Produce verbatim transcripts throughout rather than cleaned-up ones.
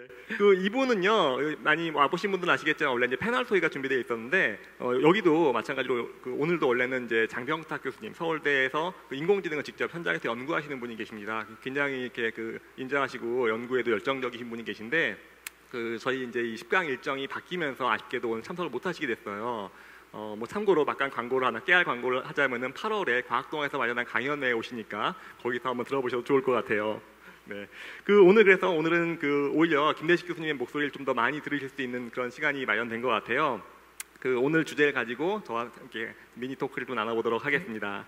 그 이분은요, 많이 와보신 분들은 아시겠지만 원래 이제 패널 토의가 준비되어 있었는데 어, 여기도 마찬가지로 그 오늘도 원래는 이제 장병탁 교수님 서울대에서 그 인공지능을 직접 현장에서 연구하시는 분이 계십니다. 굉장히 이렇게 그 인자하시고 연구에도 열정적이신 분이 계신데 그 저희 이제 이 십 강 일정이 바뀌면서 아쉽게도 오늘 참석을 못 하시게 됐어요. 어, 뭐 참고로 막간 광고를 하나 깨알 광고를 하자면은 팔월에 과학동에서 마련한 강연회에 오시니까 거기서 한번 들어보셔도 좋을 것 같아요. 네, 그 오늘 그래서 오늘은 그 오히려 김대식 교수님의 목소리를 좀 더 많이 들으실 수 있는 그런 시간이 마련된 것 같아요. 그 오늘 주제를 가지고 저와 함께 미니 토크를 좀 나눠보도록 하겠습니다.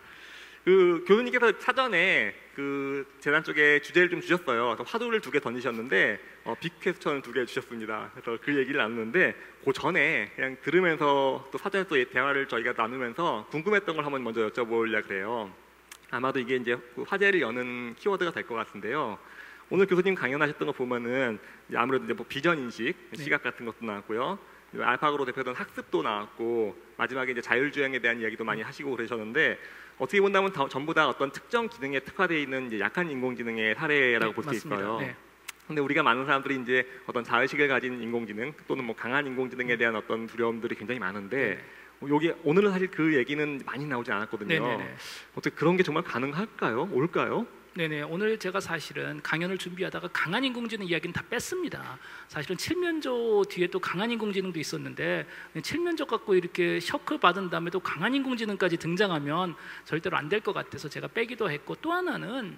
그 교수님께서 사전에 그 재단 쪽에 주제를 좀 주셨어요. 화두를 두 개 던지셨는데 어, 빅 퀘스천을 두 개 주셨습니다. 그래서 그 얘기를 나누는데 그 전에 그냥 들으면서 또 사전에 또 대화를 저희가 나누면서 궁금했던 걸 한번 먼저 여쭤보려고 그래요. 아마도 이게 이제 화제를 여는 키워드가 될 것 같은데요. 오늘 교수님 강연하셨던 거 보면은 이제 아무래도 이제 뭐 비전 인식, 시각 같은 것도 나왔고요. 알파고로 대표된 학습도 나왔고 마지막에 이제 자율주행에 대한 이야기도 많이 하시고 그러셨는데 어떻게 본다면 다, 전부 다 어떤 특정 기능에 특화되어 있는 이제 약한 인공지능의 사례라고 네, 볼 수 있어요. 네. 근데 우리가 많은 사람들이 이제 어떤 자의식을 가진 인공지능 또는 뭐 강한 인공지능에 대한 어떤 두려움들이 굉장히 많은데 네. 여기 오늘은 사실 그 얘기는 많이 나오지 않았거든요. 네네네. 어떻게 그런 게 정말 가능할까요? 올까요? 네네, 오늘 제가 사실은 강연을 준비하다가 강한 인공지능 이야기는 다 뺐습니다. 사실은 칠면조 뒤에 또 강한 인공지능도 있었는데 칠면조 갖고 이렇게 셔크 받은 다음에도 강한 인공지능까지 등장하면 절대로 안 될 것 같아서 제가 빼기도 했고, 또 하나는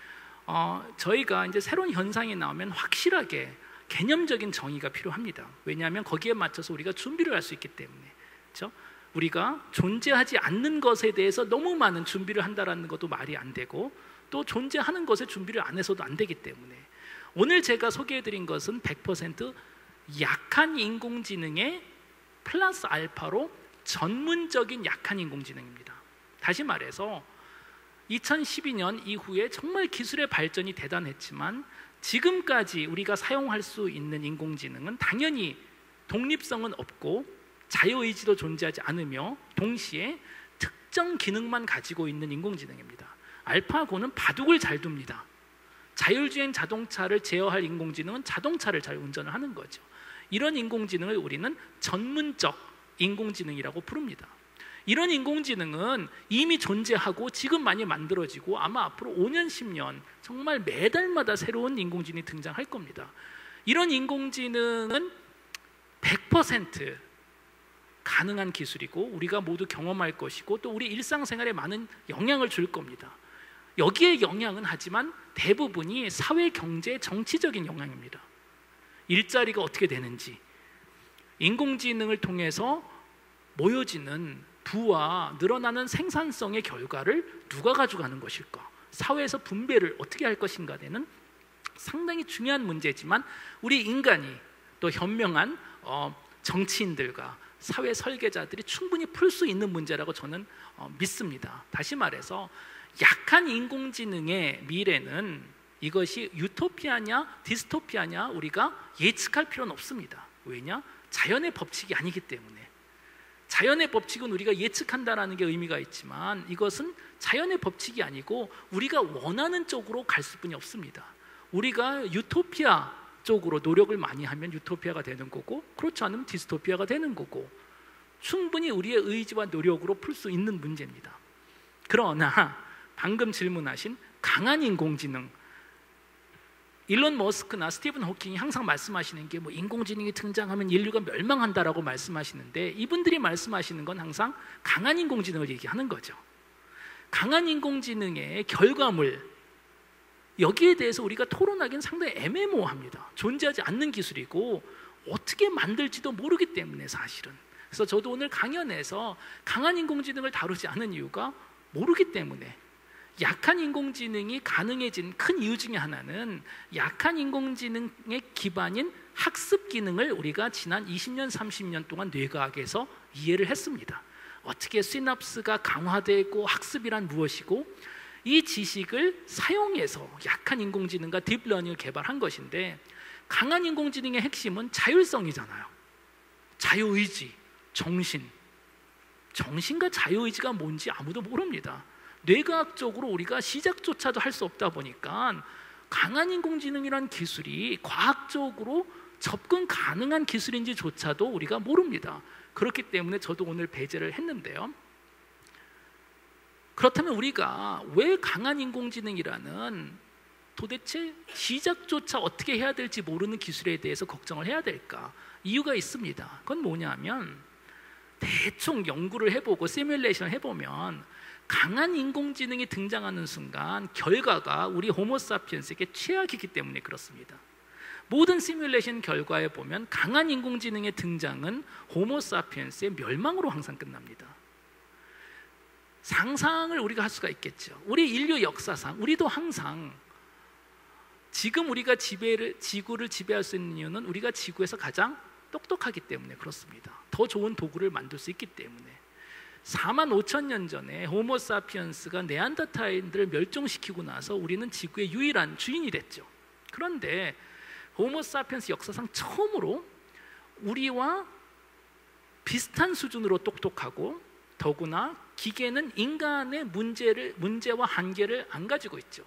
어, 저희가 이제 새로운 현상이 나오면 확실하게 개념적인 정의가 필요합니다. 왜냐하면 거기에 맞춰서 우리가 준비를 할 수 있기 때문에. 그렇죠? 우리가 존재하지 않는 것에 대해서 너무 많은 준비를 한다는 것도 말이 안 되고, 또 존재하는 것에 준비를 안 해서도 안 되기 때문에 오늘 제가 소개해드린 것은 백 퍼센트 약한 인공지능의 플러스 알파로 전문적인 약한 인공지능입니다. 다시 말해서 이천십이 년 이후에 정말 기술의 발전이 대단했지만 지금까지 우리가 사용할 수 있는 인공지능은 당연히 독립성은 없고 자유의지도 존재하지 않으며 동시에 특정 기능만 가지고 있는 인공지능입니다. 알파고는 바둑을 잘 둡니다. 자율주행 자동차를 제어할 인공지능은 자동차를 잘 운전을 하는 거죠. 이런 인공지능을 우리는 전문적 인공지능이라고 부릅니다. 이런 인공지능은 이미 존재하고 지금 많이 만들어지고 아마 앞으로 오 년, 십 년 정말 매달마다 새로운 인공지능이 등장할 겁니다. 이런 인공지능은 백 퍼센트 가능한 기술이고 우리가 모두 경험할 것이고 또 우리 일상생활에 많은 영향을 줄 겁니다. 여기에 영향은 하지만 대부분이 사회, 경제, 정치적인 영향입니다. 일자리가 어떻게 되는지, 인공지능을 통해서 모여지는 부와 늘어나는 생산성의 결과를 누가 가져가는 것일까, 사회에서 분배를 어떻게 할 것인가는 상당히 중요한 문제지만 우리 인간이 또 현명한 어, 정치인들과 사회 설계자들이 충분히 풀 수 있는 문제라고 저는 어, 믿습니다. 다시 말해서 약한 인공지능의 미래는 이것이 유토피아냐 디스토피아냐 우리가 예측할 필요는 없습니다. 왜냐? 자연의 법칙이 아니기 때문에. 자연의 법칙은 우리가 예측한다는 게 의미가 있지만 이것은 자연의 법칙이 아니고 우리가 원하는 쪽으로 갈 수뿐이 없습니다. 우리가 유토피아 쪽으로 노력을 많이 하면 유토피아가 되는 거고, 그렇지 않으면 디스토피아가 되는 거고, 충분히 우리의 의지와 노력으로 풀 수 있는 문제입니다. 그러나 방금 질문하신 강한 인공지능, 일론 머스크나 스티븐 호킹이 항상 말씀하시는 게 뭐 인공지능이 등장하면 인류가 멸망한다라고 말씀하시는데 이분들이 말씀하시는 건 항상 강한 인공지능을 얘기하는 거죠. 강한 인공지능의 결과물, 여기에 대해서 우리가 토론하기는 상당히 애매모호합니다. 존재하지 않는 기술이고 어떻게 만들지도 모르기 때문에 사실은. 그래서 저도 오늘 강연에서 강한 인공지능을 다루지 않은 이유가 모르기 때문에. 약한 인공지능이 가능해진 큰 이유 중에 하나는 약한 인공지능의 기반인 학습 기능을 우리가 지난 이십 년, 삼십 년 동안 뇌과학에서 이해를 했습니다. 어떻게 시냅스가 강화되고 학습이란 무엇이고, 이 지식을 사용해서 약한 인공지능과 딥러닝을 개발한 것인데, 강한 인공지능의 핵심은 자율성이잖아요. 자유의지, 정신. 정신과 자유의지가 뭔지 아무도 모릅니다. 뇌과학적으로 우리가 시작조차도 할 수 없다 보니까 강한 인공지능이란 기술이 과학적으로 접근 가능한 기술인지조차도 우리가 모릅니다. 그렇기 때문에 저도 오늘 배제를 했는데요. 그렇다면 우리가 왜 강한 인공지능이라는 도대체 시작조차 어떻게 해야 될지 모르는 기술에 대해서 걱정을 해야 될까? 이유가 있습니다. 그건 뭐냐면 대충 연구를 해보고 시뮬레이션을 해보면 강한 인공지능이 등장하는 순간 결과가 우리 호모사피엔스에게 최악이기 때문에 그렇습니다. 모든 시뮬레이션 결과에 보면 강한 인공지능의 등장은 호모사피엔스의 멸망으로 항상 끝납니다. 상상을 우리가 할 수가 있겠죠. 우리 인류 역사상 우리도 항상 지금 우리가 지배를, 지구를 지배할 수 있는 이유는 우리가 지구에서 가장 똑똑하기 때문에 그렇습니다. 더 좋은 도구를 만들 수 있기 때문에. 사만 오천 년 전에 호모사피엔스가 네안데르탈인들을 멸종시키고 나서 우리는 지구의 유일한 주인이 됐죠. 그런데 호모사피엔스 역사상 처음으로 우리와 비슷한 수준으로 똑똑하고 더구나 기계는 인간의 문제를, 문제와 한계를 안 가지고 있죠.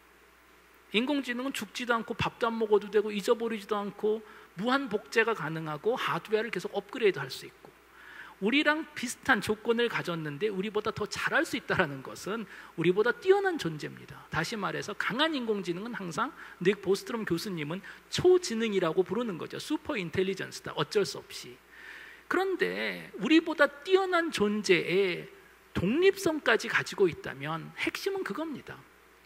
인공지능은 죽지도 않고 밥도 안 먹어도 되고 잊어버리지도 않고 무한 복제가 가능하고 하드웨어를 계속 업그레이드 할 수 있고 우리랑 비슷한 조건을 가졌는데 우리보다 더 잘할 수 있다는 것은 우리보다 뛰어난 존재입니다. 다시 말해서 강한 인공지능은 항상 닉 보스트롬 교수님은 초지능이라고 부르는 거죠. 슈퍼 인텔리전스다. 어쩔 수 없이. 그런데 우리보다 뛰어난 존재의 독립성까지 가지고 있다면 핵심은 그겁니다.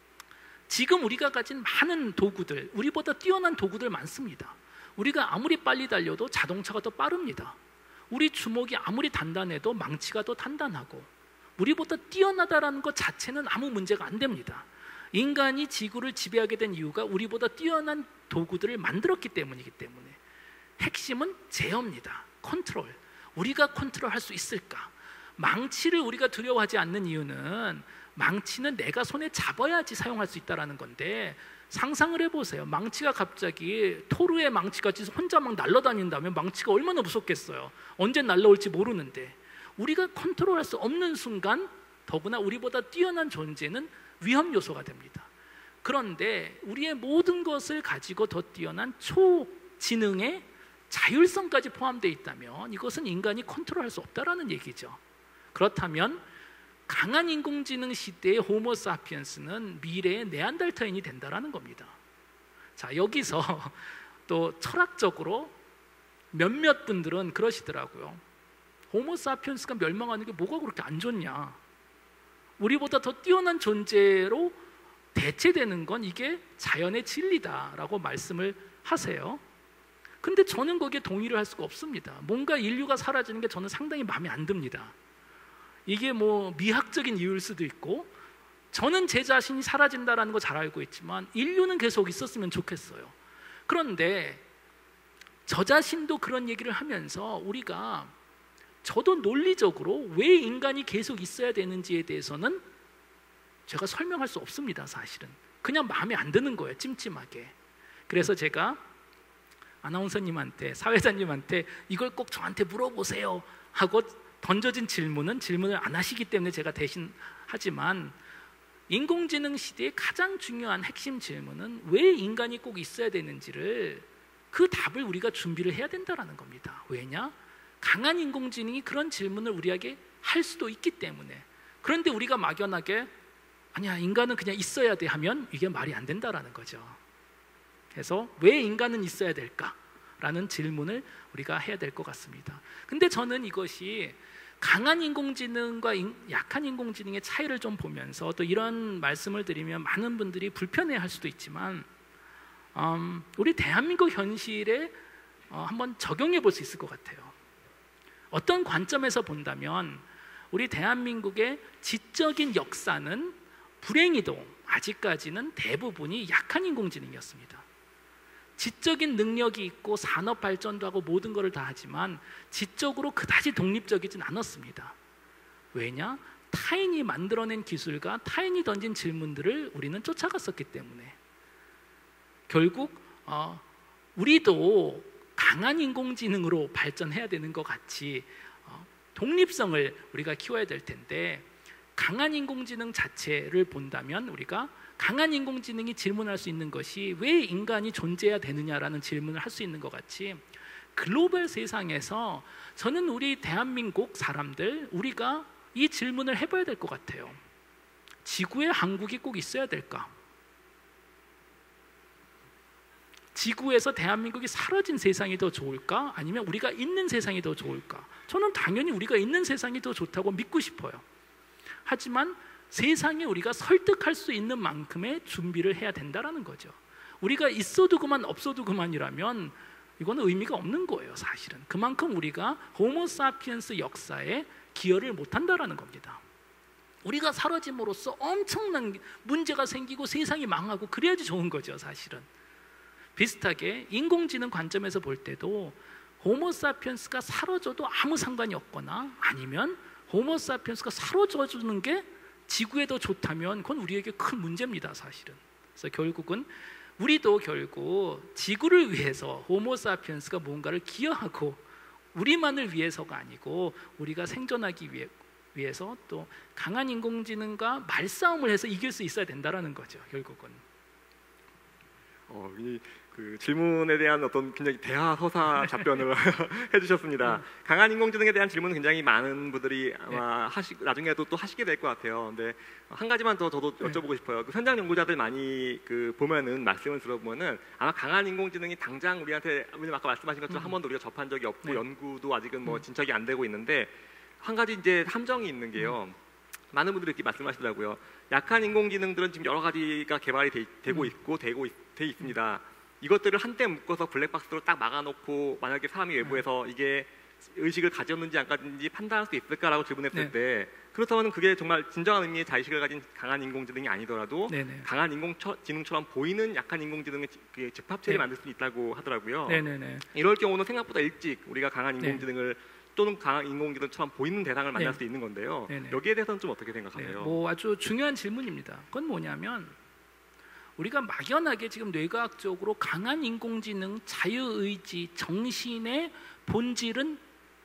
지금 우리가 가진 많은 도구들, 우리보다 뛰어난 도구들 많습니다. 우리가 아무리 빨리 달려도 자동차가 더 빠릅니다. 우리 주먹이 아무리 단단해도 망치가 더 단단하고 우리보다 뛰어나다라는 것 자체는 아무 문제가 안 됩니다. 인간이 지구를 지배하게 된 이유가 우리보다 뛰어난 도구들을 만들었기 때문이기 때문에 핵심은 제어입니다. 컨트롤. 우리가 컨트롤할 수 있을까? 망치를 우리가 두려워하지 않는 이유는 망치는 내가 손에 잡아야지 사용할 수 있다는 건데 상상을 해보세요. 망치가 갑자기 토르의 망치같이 혼자 막 날아다닌다면 망치가 얼마나 무섭겠어요. 언제 날아올지 모르는데 우리가 컨트롤할 수 없는 순간 더구나 우리보다 뛰어난 존재는 위험 요소가 됩니다. 그런데 우리의 모든 것을 가지고 더 뛰어난 초지능의 자율성까지 포함되어 있다면 이것은 인간이 컨트롤할 수 없다는 얘기죠. 그렇다면 강한 인공지능 시대의 호모사피엔스는 미래의 네안데르탈인이 된다는 겁니다. 자, 여기서 또 철학적으로 몇몇 분들은 그러시더라고요. 호모사피엔스가 멸망하는 게 뭐가 그렇게 안 좋냐? 우리보다 더 뛰어난 존재로 대체되는 건 이게 자연의 진리다라고 말씀을 하세요. 근데 저는 거기에 동의를 할 수가 없습니다. 뭔가 인류가 사라지는 게 저는 상당히 마음에 안 듭니다. 이게 뭐 미학적인 이유일 수도 있고 저는 제 자신이 사라진다는 거 잘 알고 있지만 인류는 계속 있었으면 좋겠어요. 그런데 저 자신도 그런 얘기를 하면서 우리가 저도 논리적으로 왜 인간이 계속 있어야 되는지에 대해서는 제가 설명할 수 없습니다. 사실은 그냥 마음에 안 드는 거예요. 찜찜하게. 그래서 제가 아나운서님한테, 사회자님한테 이걸 꼭 저한테 물어보세요 하고 던져진 질문은 질문을 안 하시기 때문에 제가 대신 하지만 인공지능 시대의 가장 중요한 핵심 질문은 왜 인간이 꼭 있어야 되는지를 그 답을 우리가 준비를 해야 된다는 겁니다. 왜냐? 강한 인공지능이 그런 질문을 우리에게 할 수도 있기 때문에. 그런데 우리가 막연하게 아니야 인간은 그냥 있어야 돼 하면 이게 말이 안 된다는 거죠. 그래서 왜 인간은 있어야 될까라는 질문을 우리가 해야 될 것 같습니다. 근데 저는 이것이 강한 인공지능과 약한 인공지능의 차이를 좀 보면서 또 이런 말씀을 드리면 많은 분들이 불편해할 수도 있지만 음, 우리 대한민국 현실에 어, 한번 적용해 볼 수 있을 것 같아요. 어떤 관점에서 본다면 우리 대한민국의 지적인 역사는 불행히도 아직까지는 대부분이 약한 인공지능이었습니다. 지적인 능력이 있고 산업 발전도 하고 모든 것을 다 하지만 지적으로 그다지 독립적이진 않았습니다. 왜냐? 타인이 만들어낸 기술과 타인이 던진 질문들을 우리는 쫓아갔었기 때문에 결국 어, 우리도 강한 인공지능으로 발전해야 되는 것 같이 어, 독립성을 우리가 키워야 될 텐데 강한 인공지능 자체를 본다면 우리가 강한 인공지능이 질문할 수 있는 것이 왜 인간이 존재해야 되느냐라는 질문을 할 수 있는 것 같이 글로벌 세상에서 저는 우리 대한민국 사람들 우리가 이 질문을 해봐야 될 것 같아요. 지구에 한국이 꼭 있어야 될까? 지구에서 대한민국이 사라진 세상이 더 좋을까? 아니면 우리가 있는 세상이 더 좋을까? 저는 당연히 우리가 있는 세상이 더 좋다고 믿고 싶어요. 하지만 세상에 우리가 설득할 수 있는 만큼의 준비를 해야 된다는 거죠. 우리가 있어도 그만 없어도 그만이라면 이거는 의미가 없는 거예요. 사실은 그만큼 우리가 호모사피엔스 역사에 기여를 못한다는 겁니다. 우리가 사라짐으로써 엄청난 문제가 생기고 세상이 망하고 그래야지 좋은 거죠. 사실은 비슷하게 인공지능 관점에서 볼 때도 호모사피엔스가 사라져도 아무 상관이 없거나 아니면 호모사피엔스가 사라져주는 게 지구에 더 좋다면 그건 우리에게 큰 문제입니다. 사실은. 그래서 결국은 우리도 결국 지구를 위해서 호모사피엔스가 뭔가를 기여하고 우리만을 위해서가 아니고 우리가 생존하기 위해, 위해서 또 강한 인공지능과 말싸움을 해서 이길 수 있어야 된다는 거죠. 결국은. 어, 이, 그 질문에 대한 어떤 굉장히 대하서사 답변을 해주셨습니다. 음. 강한 인공지능에 대한 질문은 굉장히 많은 분들이 아마 네. 하시, 나중에도 또 하시게 될 것 같아요. 근데 한 가지만 더 저도 여쭤보고 네. 싶어요. 그 현장 연구자들 많이 그 보면은 말씀을 들어보면은 아마 강한 인공지능이 당장 우리한테 아까 말씀하신 것처럼 음. 한 번도 우리가 접한 적이 없고 네. 연구도 아직은 뭐 진척이 안 되고 있는데 한 가지 이제 함정이 있는 게요. 음. 많은 분들이 이렇게 말씀하시더라고요. 약한 인공지능들은 지금 여러 가지가 개발이 되, 되고 있고 되고 있, 돼 있습니다. 이것들을 한때 묶어서 블랙박스로 딱 막아놓고 만약에 사람이 외부에서 이게 의식을 가졌는지 안 가졌는지 판단할 수 있을까라고 질문했을 네. 때 그렇다면 그게 정말 진정한 의미의 자의식을 가진 강한 인공지능이 아니더라도 네네. 강한 인공지능처럼 보이는 약한 인공지능의 집합체를 네. 만들 수 있다고 하더라고요. 네네네. 이럴 경우는 생각보다 일찍 우리가 강한 인공지능을 네. 또는 강한 인공지능처럼 보이는 대상을 만날 네. 수 있는 건데요. 네네. 여기에 대해서는 좀 어떻게 생각하세요? 네. 뭐 아주 중요한 질문입니다. 그건 뭐냐면 우리가 막연하게 지금 뇌과학적으로 강한 인공지능, 자유의지, 정신의 본질은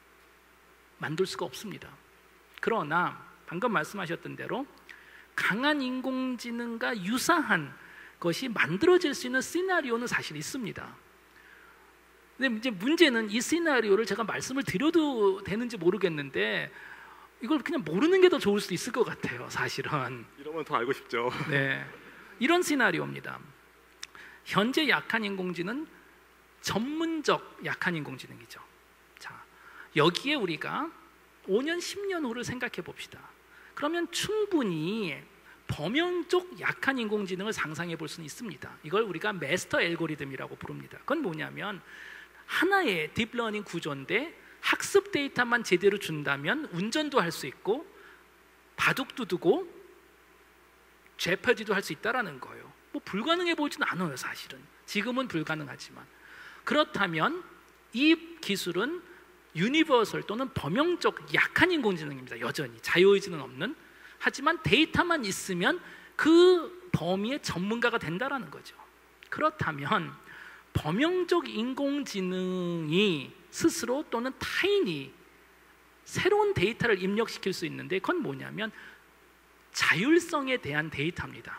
만들 수가 없습니다. 그러나 방금 말씀하셨던 대로 강한 인공지능과 유사한 것이 만들어질 수 있는 시나리오는 사실 있습니다. 근데 이제 문제는 이 시나리오를 제가 말씀을 드려도 되는지 모르겠는데 이걸 그냥 모르는 게 더 좋을 수도 있을 것 같아요. 사실은 이러면 더 알고 싶죠. 네, 이런 시나리오입니다. 현재 약한 인공지능 전문적 약한 인공지능이죠. 자, 여기에 우리가 오 년, 십 년 후를 생각해 봅시다. 그러면 충분히 범용적 약한 인공지능을 상상해 볼 수는 있습니다. 이걸 우리가 마스터 알고리즘이라고 부릅니다. 그건 뭐냐면 하나의 딥러닝 구조인데 학습 데이터만 제대로 준다면 운전도 할 수 있고 바둑도 두고 제퍼지도 할 수 있다는 거예요. 뭐 불가능해 보이지는 않아요. 사실은 지금은 불가능하지만 그렇다면 이 기술은 유니버설 또는 범용적 약한 인공지능입니다. 여전히 자유의지는 없는. 하지만 데이터만 있으면 그 범위의 전문가가 된다는 거죠. 그렇다면 범용적 인공지능이 스스로 또는 타인이 새로운 데이터를 입력시킬 수 있는데 그건 뭐냐면 자율성에 대한 데이터입니다.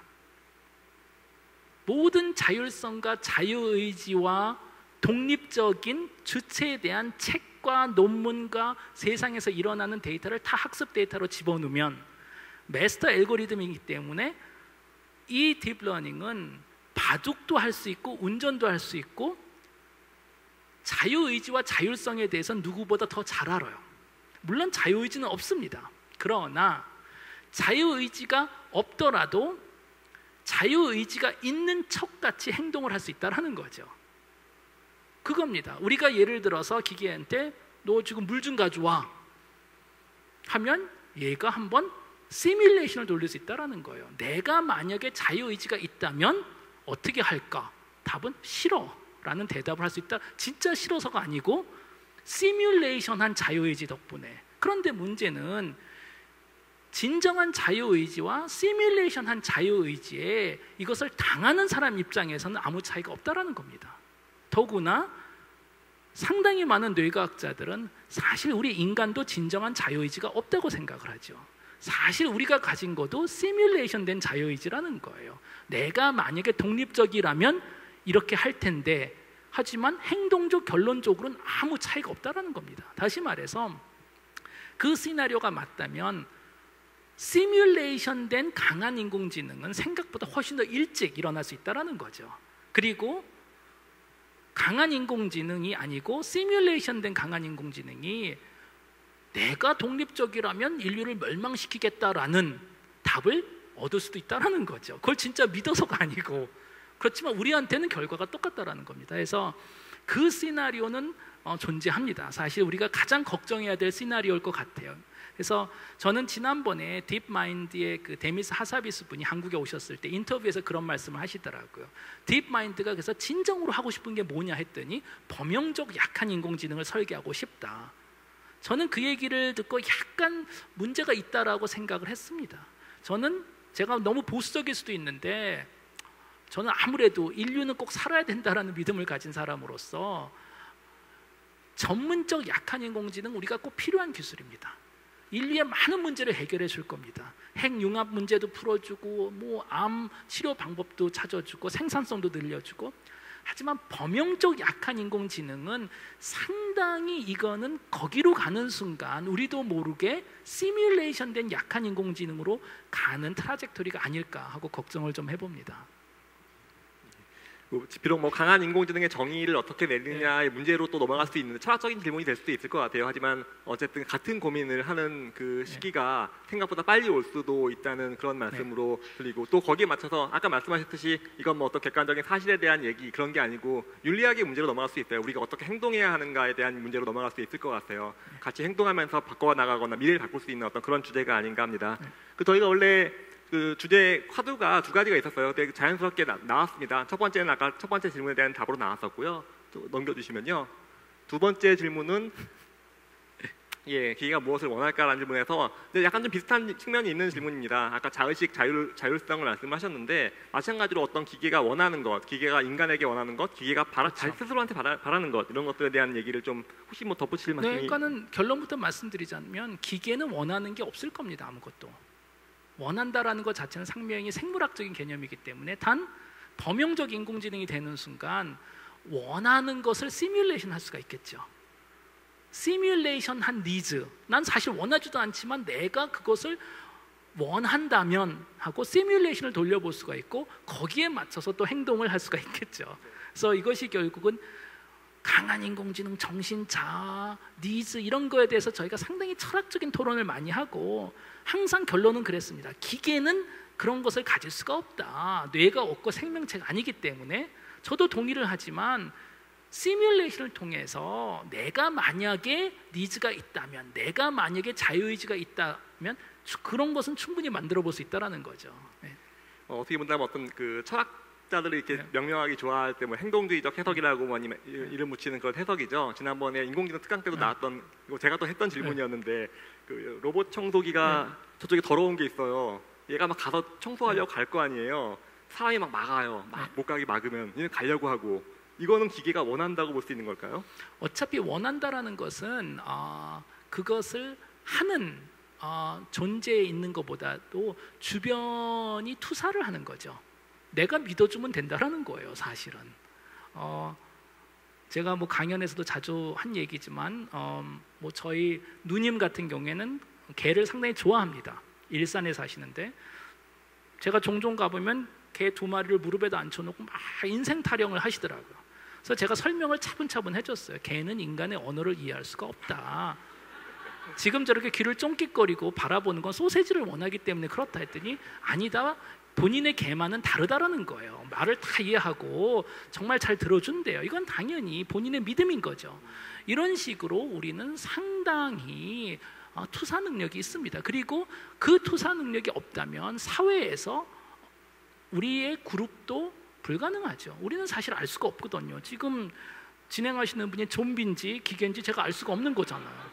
모든 자율성과 자유의지와 독립적인 주체에 대한 책과 논문과 세상에서 일어나는 데이터를 다 학습 데이터로 집어넣으면 마스터 알고리즘이기 때문에 이 딥러닝은 바둑도 할 수 있고 운전도 할 수 있고 자유의지와 자율성에 대해서는 누구보다 더 잘 알아요. 물론 자유의지는 없습니다. 그러나 자유의지가 없더라도 자유의지가 있는 척같이 행동을 할 수 있다는 거죠. 그겁니다. 우리가 예를 들어서 기계한테 너 지금 물 좀 가져와 하면 얘가 한번 시뮬레이션을 돌릴 수 있다는 거예요. 내가 만약에 자유의지가 있다면 어떻게 할까? 답은 싫어 라는 대답을 할 수 있다. 진짜 싫어서가 아니고 시뮬레이션한 자유의지 덕분에. 그런데 문제는 진정한 자유의지와 시뮬레이션한 자유의지에 이것을 당하는 사람 입장에서는 아무 차이가 없다는 겁니다. 더구나 상당히 많은 뇌과학자들은 사실 우리 인간도 진정한 자유의지가 없다고 생각을 하죠. 사실 우리가 가진 것도 시뮬레이션 된 자유의지라는 거예요. 내가 만약에 독립적이라면 이렇게 할 텐데, 하지만 행동적 결론적으로는 아무 차이가 없다는 겁니다. 다시 말해서 그 시나리오가 맞다면 시뮬레이션 된 강한 인공지능은 생각보다 훨씬 더 일찍 일어날 수 있다는 거죠. 그리고 강한 인공지능이 아니고 시뮬레이션 된 강한 인공지능이 내가 독립적이라면 인류를 멸망시키겠다라는 답을 얻을 수도 있다는 거죠. 그걸 진짜 믿어서가 아니고, 그렇지만 우리한테는 결과가 똑같다는 겁니다. 그래서 그 시나리오는 어, 존재합니다. 사실 우리가 가장 걱정해야 될 시나리오일 것 같아요. 그래서 저는 지난번에 딥마인드의 그 데미스 하사비스 분이 한국에 오셨을 때 인터뷰에서 그런 말씀을 하시더라고요. 딥마인드가 그래서 진정으로 하고 싶은 게 뭐냐 했더니 범용적 약한 인공지능을 설계하고 싶다. 저는 그 얘기를 듣고 약간 문제가 있다라고 생각을 했습니다. 저는 제가 너무 보수적일 수도 있는데, 저는 아무래도 인류는 꼭 살아야 된다라는 믿음을 가진 사람으로서 전문적 약한 인공지능 우리가 꼭 필요한 기술입니다. 인류의 많은 문제를 해결해 줄 겁니다. 핵융합 문제도 풀어주고, 뭐 암 치료 방법도 찾아주고, 생산성도 늘려주고. 하지만 범용적 약한 인공지능은 상당히 이거는 거기로 가는 순간 우리도 모르게 시뮬레이션 된 약한 인공지능으로 가는 트라젝토리가 아닐까 하고 걱정을 좀 해봅니다. 비록 뭐 강한 인공지능의 정의를 어떻게 내느냐의 문제로 또 넘어갈 수 있는 철학적인 질문이 될 수도 있을 것 같아요. 하지만 어쨌든 같은 고민을 하는 그 시기가 생각보다 빨리 올 수도 있다는 그런 말씀으로 들리고, 또 거기에 맞춰서 아까 말씀하셨듯이 이건 뭐 어떤 객관적인 사실에 대한 얘기 그런 게 아니고 윤리학의 문제로 넘어갈 수 있어요. 우리가 어떻게 행동해야 하는가에 대한 문제로 넘어갈 수 있을 것 같아요. 같이 행동하면서 바꿔 나가거나 미래를 바꿀 수 있는 어떤 그런 주제가 아닌가 합니다. 그 저희가 원래 그 주제 화두가 두 가지가 있었어요. 근데 자연스럽게 나, 나왔습니다. 첫 번째는 아까 첫 번째 질문에 대한 답으로 나왔었고요. 또 넘겨주시면요. 두 번째 질문은 예, 기계가 무엇을 원할까라는 질문에서 약간 좀 비슷한 측면이 있는 질문입니다. 아까 자의식, 자율, 자율성을 말씀하셨는데 마찬가지로 어떤 기계가 원하는 것, 기계가 인간에게 원하는 것, 기계가 바라, 그렇죠. 자기 스스로한테 바라, 바라는 것, 이런 것들에 대한 얘기를 좀 혹시 뭐 덧붙일 말씀이? 네, 그러니까는 결론부터 말씀드리자면 기계는 원하는 게 없을 겁니다. 아무것도. 원한다라는 것 자체는 상명히 생물학적인 개념이기 때문에 단 범용적 인공지능이 되는 순간 원하는 것을 시뮬레이션 할 수가 있겠죠. 시뮬레이션 한 니즈, 난 사실 원하지도 않지만 내가 그것을 원한다면 하고 시뮬레이션을 돌려볼 수가 있고 거기에 맞춰서 또 행동을 할 수가 있겠죠. 그래서 이것이 결국은 강한 인공지능, 정신, 자아, 니즈 이런 거에 대해서 저희가 상당히 철학적인 토론을 많이 하고 항상 결론은 그랬습니다. 기계는 그런 것을 가질 수가 없다. 뇌가 없고 생명체가 아니기 때문에. 저도 동의를 하지만 시뮬레이션을 통해서 내가 만약에 니즈가 있다면, 내가 만약에 자유의지가 있다면 그런 것은 충분히 만들어 볼 수 있다는 거죠. 네. 어, 어떻게 본다면 어떤 그 철학자들이 이렇게 네. 명명하기 좋아할 때 뭐 행동주의적 해석이라고 뭐 아니면 이름 붙이는 그런 해석이죠. 지난번에 인공지능 특강 때도 네. 나왔던, 이거 제가 또 했던 질문이었는데 그 로봇 청소기가 네. 저쪽에 더러운 게 있어요. 얘가 막 가서 청소하려고 네. 갈 거 아니에요. 사람이 막 막아요. 막 못 가게 막으면 얘는 가려고 하고. 이거는 기계가 원한다고 볼 수 있는 걸까요? 어차피 원한다라는 것은 어, 그것을 하는 어, 존재에 있는 것보다도 주변이 투사를 하는 거죠. 내가 믿어주면 된다라는 거예요, 사실은. 어, 제가 뭐 강연에서도 자주 한 얘기지만 어, 뭐 저희 누님 같은 경우에는 개를 상당히 좋아합니다. 일산에 사시는데 제가 종종 가보면 개 두 마리를 무릎에다 앉혀놓고 막 인생 타령을 하시더라고요. 그래서 제가 설명을 차분차분 해줬어요. 개는 인간의 언어를 이해할 수가 없다. 지금 저렇게 귀를 쫑깃거리고 바라보는 건 소세지를 원하기 때문에 그렇다 했더니 아니다. 본인의 개만은 다르다라는 거예요. 말을 다 이해하고 정말 잘 들어준대요. 이건 당연히 본인의 믿음인 거죠. 이런 식으로 우리는 상당히 투사 능력이 있습니다. 그리고 그 투사 능력이 없다면 사회에서 우리의 그룹도 불가능하죠. 우리는 사실 알 수가 없거든요. 지금 진행하시는 분이 좀비인지 기계인지 제가 알 수가 없는 거잖아요.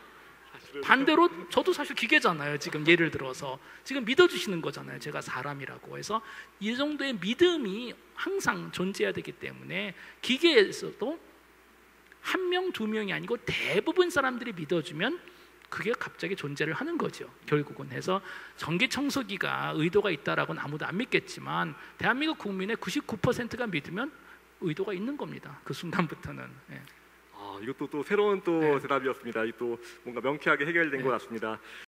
반대로 저도 사실 기계잖아요. 지금 예를 들어서 지금 믿어주시는 거잖아요. 제가 사람이라고 해서 이 정도의 믿음이 항상 존재해야 되기 때문에 기계에서도 한 명, 두 명이 아니고 대부분 사람들이 믿어주면 그게 갑자기 존재를 하는 거죠. 결국은 해서 전기 청소기가 의도가 있다라고는 아무도 안 믿겠지만 대한민국 국민의 구십구 퍼센트가 믿으면 의도가 있는 겁니다. 그 순간부터는. 예. 아, 이것도 또 새로운 또 네. 대답이었습니다. 이 또 뭔가 명쾌하게 해결된 네. 것 같습니다.